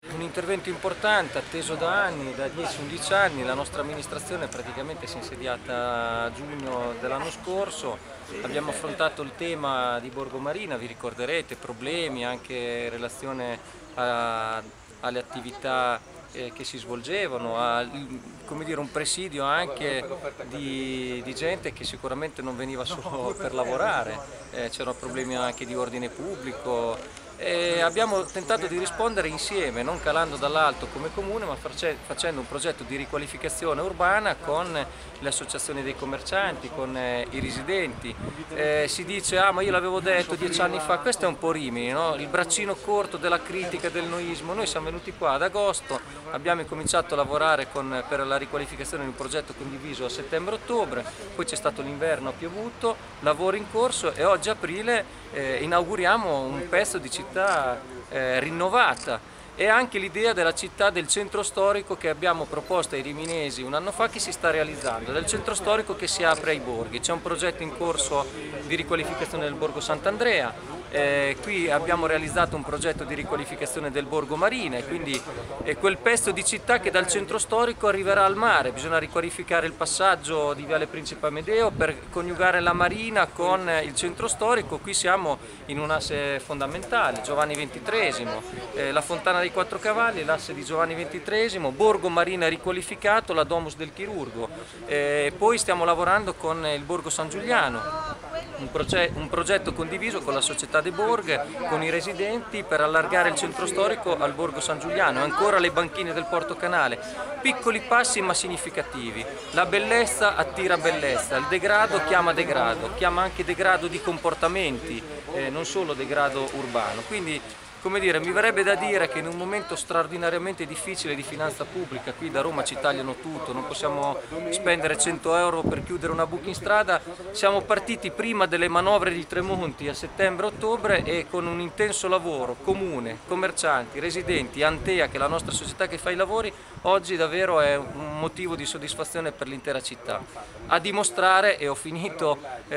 Un intervento importante, atteso da anni, da 10-11 anni. La nostra amministrazione praticamente si è insediata a giugno dell'anno scorso. Abbiamo affrontato il tema di Borgo Marina, vi ricorderete, problemi anche in relazione alle attività che si svolgevano, a, come dire, un presidio anche di gente che sicuramente non veniva solo per lavorare, c'erano problemi anche di ordine pubblico. E abbiamo tentato di rispondere insieme, non calando dall'alto come comune, ma facendo un progetto di riqualificazione urbana con le associazioni dei commercianti, con i residenti. Si dice, ah ma io l'avevo detto 10 anni fa, questo è un po' Rimini, no? Il braccino corto della critica, del noismo. Noi siamo venuti qua ad agosto, abbiamo incominciato a lavorare per la riqualificazione di un progetto condiviso a settembre-ottobre, poi c'è stato l'inverno, ha piovuto, lavoro in corso e oggi aprile inauguriamo un pezzo di città rinnovata e anche l'idea della città del centro storico che abbiamo proposto ai riminesi un anno fa, che si sta realizzando, del centro storico che si apre ai borghi. C'è un progetto in corso di riqualificazione del Borgo Sant'Andrea. Qui abbiamo realizzato un progetto di riqualificazione del Borgo Marina e quindi è quel pezzo di città che dal centro storico arriverà al mare. Bisogna riqualificare il passaggio di Viale Principe Amedeo per coniugare la marina con il centro storico. Qui siamo in un asse fondamentale, Giovanni XXIII, la Fontana dei Quattro Cavalli, l'asse di Giovanni XXIII, Borgo Marina riqualificato, la Domus del Chirurgo. Poi stiamo lavorando con il Borgo San Giuliano, un progetto condiviso con la società De Borg, con i residenti, per allargare il centro storico al Borgo San Giuliano, ancora le banchine del Porto Canale. Piccoli passi ma significativi. La bellezza attira bellezza, il degrado chiama anche degrado di comportamenti, non solo degrado urbano. Quindi, come dire, mi verrebbe da dire che in un momento straordinariamente difficile di finanza pubblica, qui da Roma ci tagliano tutto, non possiamo spendere 100 euro per chiudere una buca in strada, siamo partiti prima delle manovre di Tremonti a settembre-ottobre e con un intenso lavoro comune, commercianti, residenti, Antea, che è la nostra società che fa i lavori, oggi davvero è un motivo di soddisfazione per l'intera città. A dimostrare, e ho finito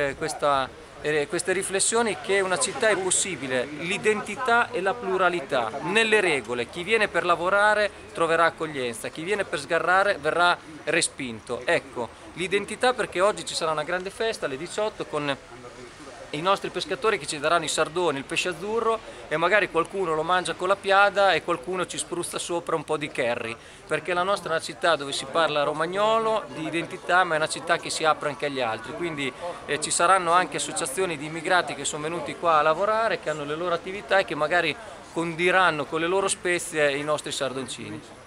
queste riflessioni, che una città è possibile, l'identità e la pluralità, nelle regole. Chi viene per lavorare troverà accoglienza, chi viene per sgarrare verrà respinto. Ecco, l'identità, perché oggi ci sarà una grande festa alle 18 con i nostri pescatori che ci daranno i sardoni, il pesce azzurro, e magari qualcuno lo mangia con la piada e qualcuno ci spruzza sopra un po' di curry, perché la nostra è una città dove si parla romagnolo, di identità, ma è una città che si apre anche agli altri. Quindi ci saranno anche associazioni di immigrati che sono venuti qua a lavorare, che hanno le loro attività e che magari condiranno con le loro spezie i nostri sardoncini.